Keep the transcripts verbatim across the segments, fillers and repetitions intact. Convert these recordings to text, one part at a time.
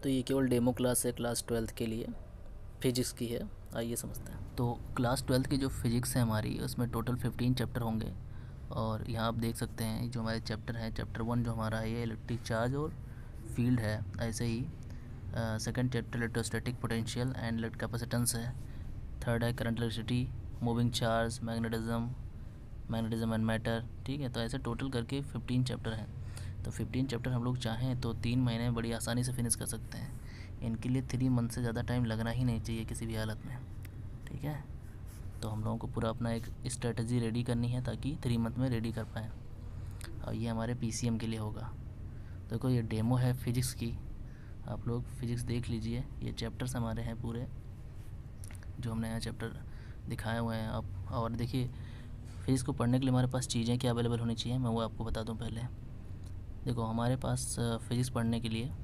तो ये केवल डेमो क्लास है क्लास ट्वेल्थ के लिए, फिजिक्स की है। आइए समझते हैं। तो क्लास ट्वेल्थ की जो फिजिक्स है हमारी, उसमें टोटल फिफ्टीन चैप्टर होंगे। और यहाँ आप देख सकते हैं जो हमारे चैप्टर हैं, चैप्टर वन जो हमारा है ये इलेक्ट्रिक चार्ज और फील्ड है। ऐसे ही second chapter electrostatic potential and electric capacitance है। थर्ड है current electricity, moving charge, magnetism, magnetism and matter. ठीक है, तो ऐसे टोटल करके फिफ्टीन चैप्टर हैं। तो फिफ्टीन चैप्टर हम लोग चाहें तो तीन महीने में बड़ी आसानी से फिनिश कर सकते हैं। इनके लिए थ्री मंथ से ज़्यादा टाइम लगना ही नहीं चाहिए किसी भी हालत में। ठीक है, तो हम लोगों को पूरा अपना एक स्ट्रेटजी रेडी करनी है ताकि थ्री मंथ में रेडी कर पाएँ। और ये हमारे पीसीएम के लिए होगा। देखो ये डेमो है फिजिक्स की, आप लोग फिजिक्स देख लीजिए। ये चैप्टर्स हमारे हैं पूरे जो हमने यहाँ चैप्टर दिखाए हुए हैं आप। और देखिए फिजिक्स को पढ़ने के लिए हमारे पास चीज़ें क्या अवेलेबल होनी चाहिए, मैं वो आपको बता दूं पहले। देखो हमारे पास फिजिक्स पढ़ने के लिए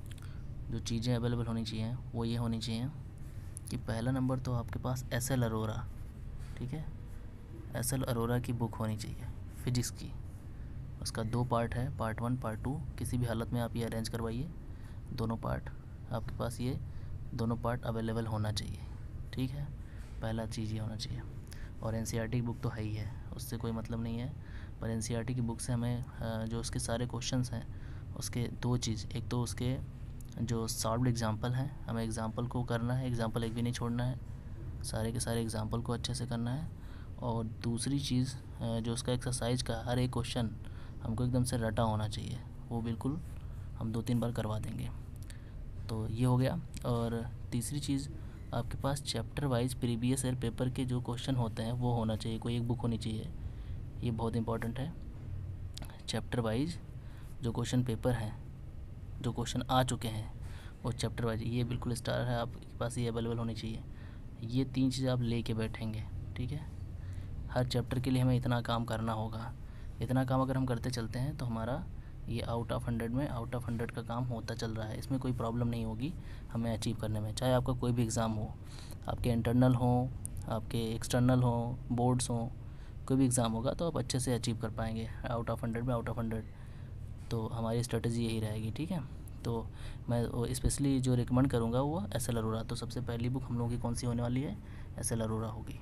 जो चीज़ें अवेलेबल होनी चाहिए वो ये होनी चाहिए कि पहला नंबर तो आपके पास एस एल अरोरा, ठीक है, एस एल अरोरा की बुक होनी चाहिए फिजिक्स की। उसका दो पार्ट है, पार्ट वन पार्ट टू। किसी भी हालत में आप ये अरेंज करवाइए, दोनों पार्ट आपके पास ये दोनों पार्ट अवेलेबल होना चाहिए। ठीक है, पहला चीज़ ये होना चाहिए। और एनसीईआरटी की बुक तो है ही है, उससे कोई मतलब नहीं है, पर एनसीईआरटी की बुक से हमें जो उसके सारे क्वेश्चंस हैं उसके दो चीज़, एक तो उसके जो सॉल्व्ड एग्जांपल हैं, हमें एग्जांपल को करना है, एग्जांपल एक भी नहीं छोड़ना है, सारे के सारे एग्जांपल को अच्छे से करना है। और दूसरी चीज़ जो उसका एक्सरसाइज का हर एक क्वेश्चन हमको एकदम से रटा होना चाहिए, वो बिल्कुल हम दो तीन बार करवा देंगे। तो ये हो गया। और तीसरी चीज़ आपके पास chapter wise previous year paper के जो क्वेश्चन होते हैं वो होना चाहिए, कोई एक बुक होनी चाहिए, ये बहुत इंपॉर्टेंट है। चैप्टर वाइज जो क्वेश्चन पेपर हैं, जो क्वेश्चन आ चुके हैं वो चैप्टर वाइज, ये बिल्कुल स्टार है आपके पास, ये अवेलेबल होनी चाहिए। ये तीन चीज़ें आप ले के बैठेंगे। ठीक है, हर चैप्टर के लिए हमें इतना काम करना होगा। इतना काम अगर हम करते चलते हैं तो हमारा ये आउट ऑफ हंड्रेड में आउट ऑफ हंड्रेड का काम होता चल रहा है। इसमें कोई प्रॉब्लम नहीं होगी हमें अचीव करने में। चाहे आपका कोई भी एग्ज़ाम हो, आपके इंटरनल हो, आपके एक्सटर्नल हो, बोर्ड्स हो, कोई भी एग्ज़ाम होगा तो आप अच्छे से अचीव कर पाएंगे आउट ऑफ हंड्रेड में आउट ऑफ हंड्रेड। तो हमारी स्ट्रेटजी यही रहेगी। ठीक है, तो मैं स्पेशली जो रिकमेंड करूँगा वो एस एल अरोरा। तो सबसे पहली बुक हम लोगों की कौन सी होने वाली है, एस एल अरोरा होगी।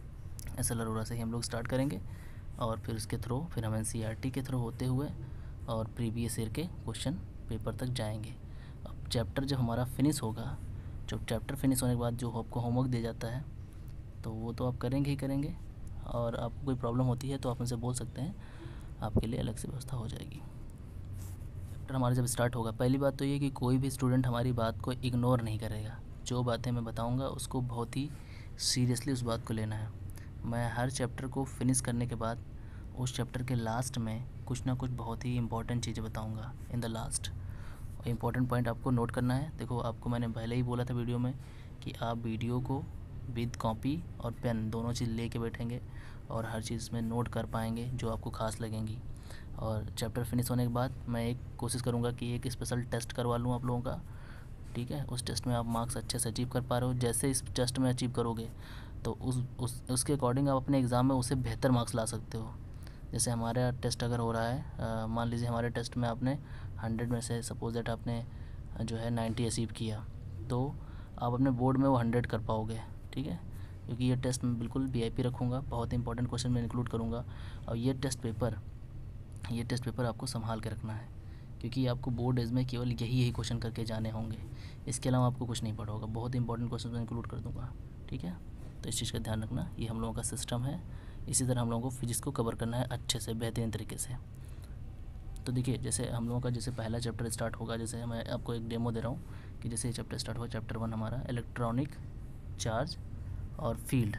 एस एल अरोरा से ही हम लोग स्टार्ट करेंगे और फिर उसके थ्रू फिर हम N C E R T के थ्रू होते हुए और प्रीवियस ईयर के क्वेश्चन पेपर तक जाएंगे। अब चैप्टर जब हमारा फिनिश होगा, जब चैप्टर फिनिश होने के बाद जो आपको होमवर्क दिया जाता है तो वो तो आप करेंगे ही करेंगे। और आपको कोई प्रॉब्लम होती है तो आप मुझसे बोल सकते हैं, आपके लिए अलग से व्यवस्था हो जाएगी। चैप्टर हमारा जब स्टार्ट होगा, पहली बात तो ये कि कोई भी स्टूडेंट हमारी बात को इग्नोर नहीं करेगा। जो बातें मैं बताऊँगा उसको बहुत ही सीरियसली उस बात को लेना है। मैं हर चैप्टर को फिनिश करने के बाद उस चैप्टर के लास्ट में कुछ ना कुछ बहुत ही इंपॉर्टेंट चीज़ें बताऊंगा इन द लास्ट। और इम्पॉर्टेंट पॉइंट आपको नोट करना है। देखो आपको मैंने पहले ही बोला था वीडियो में कि आप वीडियो को विद कॉपी और पेन दोनों चीज़ ले के बैठेंगे और हर चीज़ में नोट कर पाएंगे जो आपको खास लगेंगी। और चैप्टर फिनिश होने के बाद मैं एक कोशिश करूँगा कि एक स्पेशल टेस्ट करवा लूँ आप लोगों का। ठीक है, उस टेस्ट में आप मार्क्स अच्छे से अचीव कर पा रहे हो, जैसे इस टेस्ट में अचीव करोगे तो उस उस उसके अकॉर्डिंग आप अपने एग्ज़ाम में उससे बेहतर मार्क्स ला सकते हो। जैसे हमारा टेस्ट अगर हो रहा है, मान लीजिए हमारे टेस्ट में आपने हंड्रेड में से सपोज दैट आपने जो है नाइन्टी अचीव किया, तो आप अपने बोर्ड में वो हंड्रेड कर पाओगे। ठीक है, क्योंकि ये टेस्ट मैं बिल्कुल वी आई पी रखूँगा, बहुत इंपॉर्टेंट क्वेश्चन मैं इंक्लूड करूँगा। और ये टेस्ट पेपर ये टेस्ट पेपर आपको संभाल के रखना है, क्योंकि आपको बोर्ड एज में केवल यही यही क्वेश्चन करके जाने होंगे, इसके अलावा आपको कुछ नहीं पढ़ा होगा। बहुत इंपॉर्टेंट क्वेश्चन मैं इंक्लूड कर दूँगा। ठीक है, तो इस चीज़ का ध्यान रखना, ये हम लोगों का सिस्टम है। इसी तरह हम लोगों को फिजिक्स को कवर करना है अच्छे से, बेहतरीन तरीके से। तो देखिए जैसे हम लोगों का जैसे पहला चैप्टर स्टार्ट होगा, जैसे मैं आपको एक डेमो दे रहा हूँ कि जैसे ये चैप्टर स्टार्ट हुआ, चैप्टर वन हमारा इलेक्ट्रॉनिक चार्ज और फील्ड।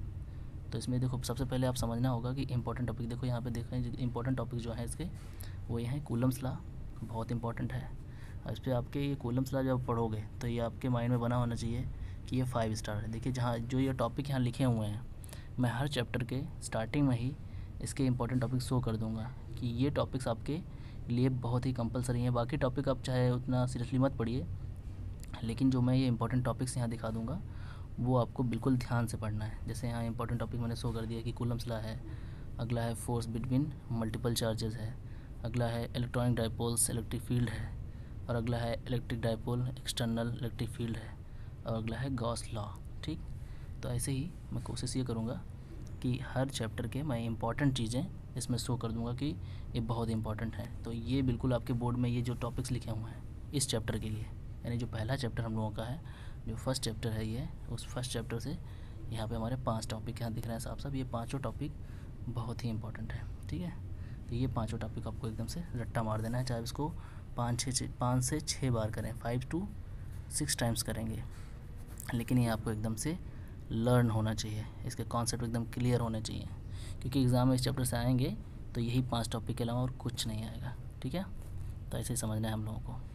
तो इसमें देखो सबसे पहले आप समझना होगा कि इंपॉर्टेंट टॉपिक, देखो यहाँ पे देखें इंपॉर्टेंट टॉपिक जो है इसके वो ये हैं कूलम्स लॉ, बहुत इंपॉर्टेंट है। और इस पर आपके ये कूलम्स लॉ जब पढ़ोगे तो ये आपके माइंड में बना होना चाहिए कि ये फाइव स्टार है। देखिए जहाँ जो ये टॉपिक यहाँ लिखे हुए हैं, मैं हर चैप्टर के स्टार्टिंग में ही इसके इंपॉर्टेंट टॉपिक शो कर दूंगा कि ये टॉपिक्स आपके लिए बहुत ही कंपलसरी हैं। बाकी टॉपिक आप चाहे उतना सीरियसली मत पढ़िए, लेकिन जो मैं ये इंपॉर्टेंट टॉपिक्स यहाँ दिखा दूंगा वो आपको बिल्कुल ध्यान से पढ़ना है। जैसे यहाँ इंपॉर्टेंट टॉपिक मैंने शो कर दिया कि कूलम्स लॉ है, अगला है फोर्स बिटवीन मल्टीपल चार्जेस है, अगला है इलेक्ट्रॉनिक डाइपोल्स इलेक्ट्रिक फील्ड है, और अगला है electric dipole external electric field है, और अगला है गॉस लॉ। ठीक, तो ऐसे ही मैं कोशिश ये करूँगा कि हर चैप्टर के मैं इंपॉर्टेंट चीज़ें इसमें शो कर दूँगा कि ये बहुत इंपॉर्टेंट है। तो ये बिल्कुल आपके बोर्ड में ये जो टॉपिक्स लिखे हुए हैं इस चैप्टर के लिए, यानी जो पहला चैप्टर हम लोगों का है, जो फर्स्ट चैप्टर है ये, उस फर्स्ट चैप्टर से यहाँ पे हमारे पांच टॉपिक यहाँ दिख रहे हैं साफ साफ। ये पांचों टॉपिक बहुत ही इंपॉर्टेंट है। ठीक है, तो ये पांचों टॉपिक आपको एकदम से रट्टा मार देना है, चाहे इसको पाँच छः पाँच से छः बार करें, फाइव टू सिक्स टाइम्स करेंगे, लेकिन ये आपको एकदम से लर्न होना चाहिए, इसके कॉन्सेप्ट एकदम क्लियर होने चाहिए, क्योंकि एग्ज़ाम में इस चैप्टर से आएंगे तो यही पांच टॉपिक के अलावा और कुछ नहीं आएगा। ठीक है, तो ऐसे ही समझना है हम लोगों को।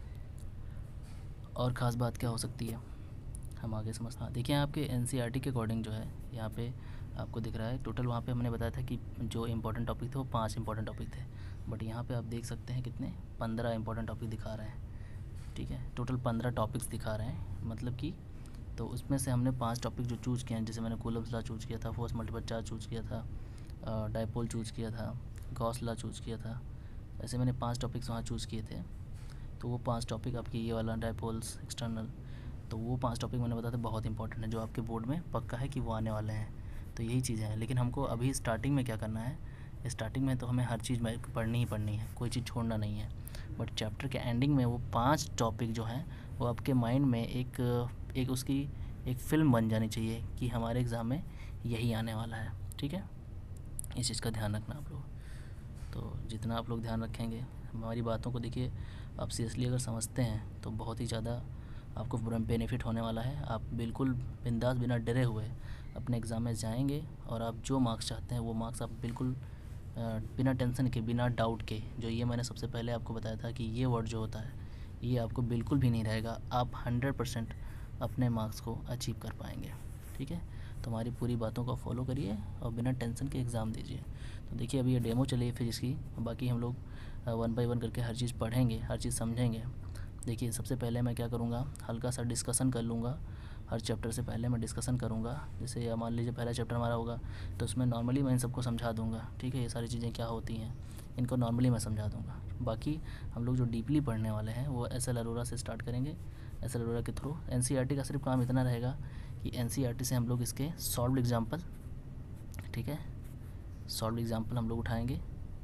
और ख़ास बात क्या हो सकती है हम आगे समझना। देखिए आपके एनसीईआरटी के अकॉर्डिंग जो है यहाँ पे आपको दिख रहा है टोटल, वहाँ पे हमने बताया था कि जो इंपॉर्टेंट टॉपिक थे वो पांच इंपॉर्टेंट टॉपिक थे, बट यहाँ पे आप देख सकते हैं कितने पंद्रह इंपॉर्टेंट टॉपिक दिखा रहे हैं। ठीक है, टोटल पंद्रह टॉपिक्स दिखा रहे हैं, मतलब कि तो उसमें से हमने पांच टॉपिक जो चूज़ किए हैं, जैसे मैंने कूलम्स लॉ चूज़ किया था, फोर्स मल्टीपल चार्ज चूज़ किया था, डाइपोल चूज़ किया था, गॉस लॉ चूज़ किया था, ऐसे मैंने पांच टॉपिक्स वहाँ चूज़ किए थे। तो वो पांच टॉपिक आपकी ये वाला डाइपोल्स एक्सटर्नल, तो वो पांच टॉपिक मैंने बताया था बहुत इंपॉर्टेंट है, जो आपके बोर्ड में पक्का है कि वो आने वाले हैं। तो यही चीज़ें हैं, लेकिन हमको अभी स्टार्टिंग में क्या करना है, स्टार्टिंग में तो हमें हर चीज़ में पढ़नी ही पढ़नी है, कोई चीज़ छोड़ना नहीं है, बट चैप्टर के एंडिंग में वो पांच टॉपिक जो हैं वो आपके माइंड में एक एक उसकी एक फ़िल्म बन जानी चाहिए कि हमारे एग्ज़ाम में यही आने वाला है। ठीक है, इस चीज़ का ध्यान रखना आप लोग। तो जितना आप लोग ध्यान रखेंगे हमारी बातों को, देखिए आप सीरियसली अगर समझते हैं तो बहुत ही ज़्यादा आपको बेनिफिट होने वाला है। आप बिल्कुल बिंदास बिना डरे हुए अपने एग्ज़ाम में जाएंगे और आप जो मार्क्स चाहते हैं वो मार्क्स आप बिल्कुल बिना टेंशन के, बिना डाउट के, जो ये मैंने सबसे पहले आपको बताया था कि ये वर्ड जो होता है ये आपको बिल्कुल भी नहीं रहेगा, आप हंड्रेड परसेंट अपने मार्क्स को अचीव कर पाएंगे। ठीक है, तो हमारी पूरी बातों को फॉलो करिए और बिना टेंशन के एग्ज़ाम दीजिए। तो देखिए अभी ये डेमो चली है फिजिक्स की, बाकी हम लोग वन बाय वन करके हर चीज़ पढ़ेंगे, हर चीज़ समझेंगे। देखिए सबसे पहले मैं क्या करूँगा, हल्का सा डिस्कशन कर लूँगा, हर चैप्टर से पहले मैं डिस्कशन करूँगा। जैसे मान लीजिए पहला चैप्टर हमारा होगा तो उसमें नॉर्मली मैं इन सबको समझा दूँगा। ठीक है, ये सारी चीज़ें क्या होती हैं इनको नॉर्मली मैं समझा दूँगा। बाकी हम लोग जो डीपली पढ़ने वाले हैं वो एस एल अरोरा से स्टार्ट करेंगे। एस एल अरोरा के थ्रू एनसीईआरटी का सिर्फ काम इतना रहेगा कि एनसीईआरटी से हम लोग इसके सॉल्व्ड एग्जाम्पल, ठीक है, सॉल्व्ड एग्जाम्पल हम लोग उठाएँगे,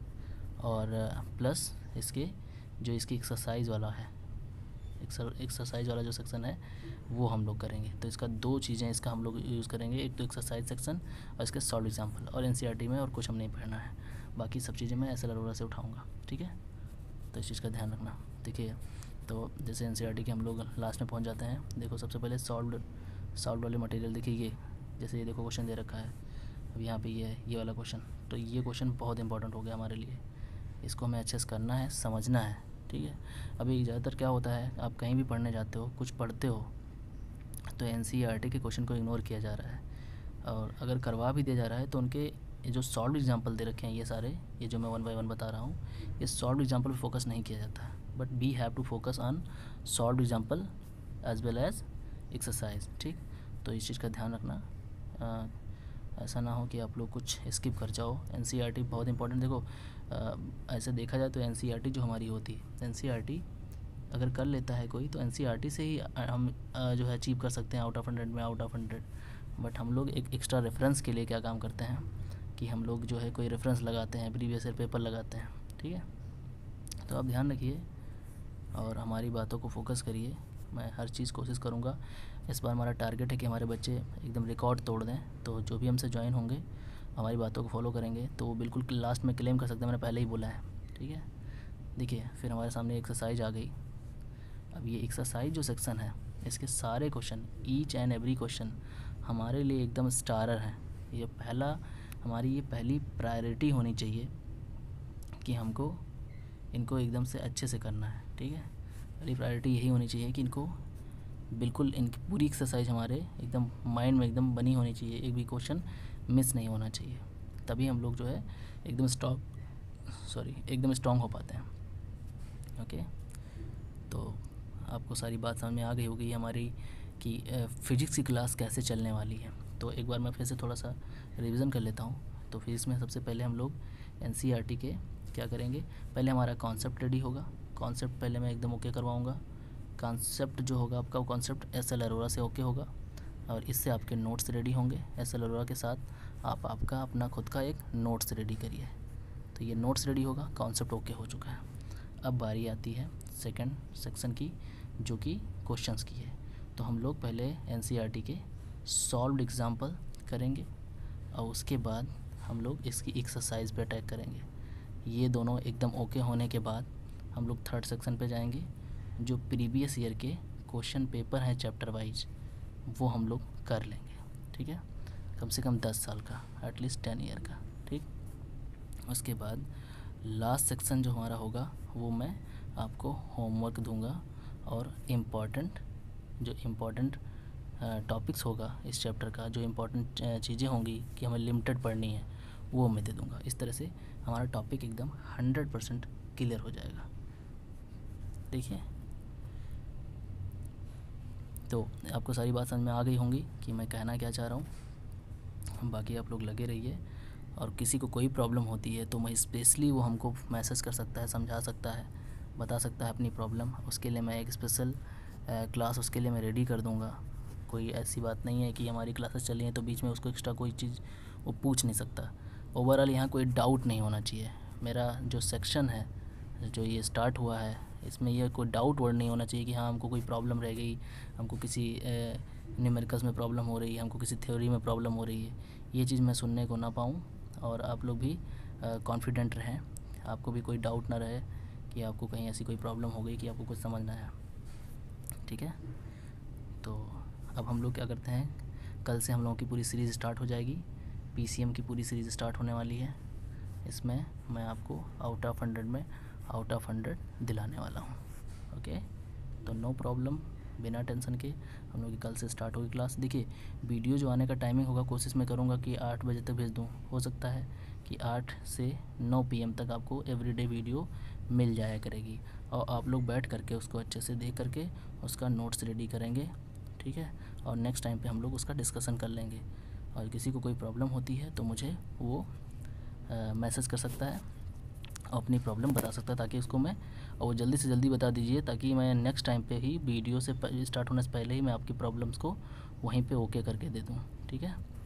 और प्लस इसके जो इसकी एक्सरसाइज वाला है, एक्सरसाइज वाला जो सेक्शन है वो हम लोग करेंगे। तो इसका दो चीज़ें इसका हम लोग यूज़ करेंगे, एक तो एक्सरसाइज सेक्शन और इसके सॉल्व एग्जाम्पल, और एनसीईआरटी में और कुछ हम नहीं पढ़ना है, बाकी सब चीज़ें मैं एस एल अरोरा से उठाऊँगा। ठीक है, तो इस चीज़ का ध्यान रखना। देखिए तो जैसे एनसीईआरटी के हम लोग लास्ट में पहुँच जाते हैं। देखो सबसे पहले सॉल्व सॉल्व वाले मटेरियल देखिए, ये जैसे ये देखो क्वेश्चन दे रखा है, अब यहाँ पे ये है ये वाला क्वेश्चन, तो ये क्वेश्चन बहुत इंपॉर्टेंट हो गया हमारे लिए, इसको हमें अच्छे से करना है, समझना है। ठीक है, अभी ज़्यादातर क्या होता है, आप कहीं भी पढ़ने जाते हो, कुछ पढ़ते हो तो एनसीईआरटी के क्वेश्चन को इग्नोर किया जा रहा है, और अगर करवा भी दिया जा रहा है तो उनके ये जो सॉल्व एग्जाम्पल दे रखे हैं ये सारे, ये जो मैं वन बाय वन बता रहा हूँ, ये सॉल्व एग्जाम्पल पे फोकस नहीं किया जाता है, but we have to focus on solve example as well as exercise. ठीक, तो इस चीज़ का ध्यान रखना, आ, ऐसा ना हो कि आप लोग कुछ स्किप कर जाओ। एनसीईआरटी बहुत इंपॉर्टेंट, देखो आ, ऐसे देखा जाए तो एनसीईआरटी जो हमारी होती है, एनसीईआरटी अगर कर लेता है कोई तो एनसीईआरटी से ही हम जो है अचीव कर सकते हैं आउट ऑफ हंड्रेड में आउट ऑफ हंड्रेड। बट हम लोग एक एक्स्ट्रा रेफरेंस के लिए क्या काम करते हैं कि हम लोग जो है कोई रेफरेंस लगाते हैं, प्रीवियस ईयर पेपर लगाते हैं। ठीक है, तो आप ध्यान रखिए और हमारी बातों को फोकस करिए। मैं हर चीज़ कोशिश करूँगा, इस बार हमारा टारगेट है कि हमारे बच्चे एकदम रिकॉर्ड तोड़ दें, तो जो भी हमसे ज्वाइन होंगे हमारी बातों को फॉलो करेंगे तो वो बिल्कुल लास्ट में क्लेम कर सकते हैं, मैंने पहले ही बोला है। ठीक है, देखिए फिर हमारे सामने एक्सरसाइज आ गई। अब ये एक्सरसाइज जो सेक्शन है इसके सारे question, each and every question हमारे लिए एकदम स्टारर है। ये पहला हमारी ये पहली प्रायोरिटी होनी चाहिए कि हमको इनको एकदम से अच्छे से करना है। ठीक है, पहली प्रायोरिटी यही होनी चाहिए कि इनको बिल्कुल इनकी पूरी एक्सरसाइज हमारे एकदम माइंड में एकदम बनी होनी चाहिए, एक भी क्वेश्चन मिस नहीं होना चाहिए, तभी हम लोग जो है एकदम स्ट्रॉन्ग सॉरी एकदम स्ट्रॉन्ग हो पाते हैं। ओके, तो आपको सारी बात समझ में आ गई होगी हमारी कि फ़िज़िक्स की क्लास कैसे चलने वाली है। तो एक बार मैं फिर से थोड़ा सा रिवीजन कर लेता हूँ। तो फिज़िक्स में सबसे पहले हम लोग एनसीईआरटी के क्या करेंगे, पहले हमारा कॉन्सेप्ट रेडी होगा, कॉन्सेप्ट पहले मैं एकदम ओके करवाऊँगा, कॉन्सेप्ट जो होगा आपका, वो कॉन्सेप्ट एस एल अरोरा से ओके होगा और इससे आपके नोट्स रेडी होंगे। एस एल अरोरा के साथ आप आपका अपना खुद का एक नोट्स रेडी करिए। तो ये नोट्स रेडी होगा, कॉन्सेप्ट ओके हो चुका है। अब बारी आती है सेकंड सेक्शन की, जो कि क्वेश्चंस की है। तो हम लोग पहले N C E R T के सॉल्व्ड एग्जाम्पल करेंगे और उसके बाद हम लोग इसकी एक्सरसाइज पे अटैक करेंगे। ये दोनों एकदम ओके होने के बाद हम लोग थर्ड सेक्शन पे जाएंगे, जो प्रीवियस ईयर के क्वेश्चन पेपर हैं चैप्टर वाइज, वो हम लोग कर लेंगे। ठीक है, कम से कम दस साल का, एटलीस्ट टेन ईयर का। ठीक, उसके बाद लास्ट सेक्शन जो हमारा होगा वो मैं आपको होमवर्क दूंगा और इम्पॉर्टेंट जो इम्पॉर्टेंट टॉपिक्स होगा इस चैप्टर का, जो इम्पॉर्टेंट चीज़ें होंगी कि हमें लिमिटेड पढ़नी है, वो मैं दे दूंगा। इस तरह से हमारा टॉपिक एकदम हंड्रेड परसेंट क्लियर हो जाएगा। देखिए, तो आपको सारी बात समझ में आ गई होंगी कि मैं कहना क्या चाह रहा हूँ। बाकी आप लोग लगे रहिए, और किसी को कोई प्रॉब्लम होती है तो मैं स्पेशली वो हमको मैसेज कर सकता है, समझा सकता है, बता सकता है अपनी प्रॉब्लम। उसके लिए मैं एक स्पेशल क्लास उसके लिए मैं रेडी कर दूंगा। कोई ऐसी बात नहीं है कि हमारी क्लासेस चल रही हैं तो बीच में उसको एक्स्ट्रा कोई चीज़ वो पूछ नहीं सकता। ओवरऑल यहाँ कोई डाउट नहीं होना चाहिए। मेरा जो सेक्शन है, जो ये स्टार्ट हुआ है, इसमें ये कोई डाउट वर्ड नहीं होना चाहिए कि हाँ हमको कोई प्रॉब्लम रह गई, हमको किसी न्यूमेरिकल्स में प्रॉब्लम हो रही है, हमको किसी थ्योरी में प्रॉब्लम हो रही है। ये चीज़ मैं सुनने को ना पाऊँ, और आप लोग भी कॉन्फिडेंट रहें, आपको भी कोई डाउट ना रहे कि आपको कहीं ऐसी कोई प्रॉब्लम हो गई कि आपको कुछ समझ ना आया। ठीक है, तो अब हम लोग क्या करते हैं, कल से हम लोगों की पूरी सीरीज़ स्टार्ट हो जाएगी। पी सी एम की पूरी सीरीज़ स्टार्ट होने वाली है। इसमें मैं आपको आउट ऑफ हंड्रेड में आउट ऑफ हंड्रेड दिलाने वाला हूँ। ओके, तो नो प्रॉब्लम, बिना टेंशन के हम लोग की कल से स्टार्ट होगी क्लास। देखिए, वीडियो जो आने का टाइमिंग होगा, कोशिश मैं करूँगा कि आठ बजे तक भेज दूँ। हो सकता है कि आठ से नौ पी एम तक आपको एवरीडे वीडियो मिल जाया करेगी, और आप लोग बैठ करके उसको अच्छे से देख करके उसका नोट्स रेडी करेंगे। ठीक है, और नेक्स्ट टाइम पे हम लोग उसका डिस्कशन कर लेंगे। और किसी को कोई प्रॉब्लम होती है तो मुझे वो मैसेज कर सकता है, अपनी प्रॉब्लम बता सकता है, ताकि उसको मैं, और वो जल्दी से जल्दी बता दीजिए, ताकि मैं नेक्स्ट टाइम पे ही वीडियो से स्टार्ट होने से पहले ही मैं आपकी प्रॉब्लम्स को वहीं पे ओके करके दे दूँ। ठीक है।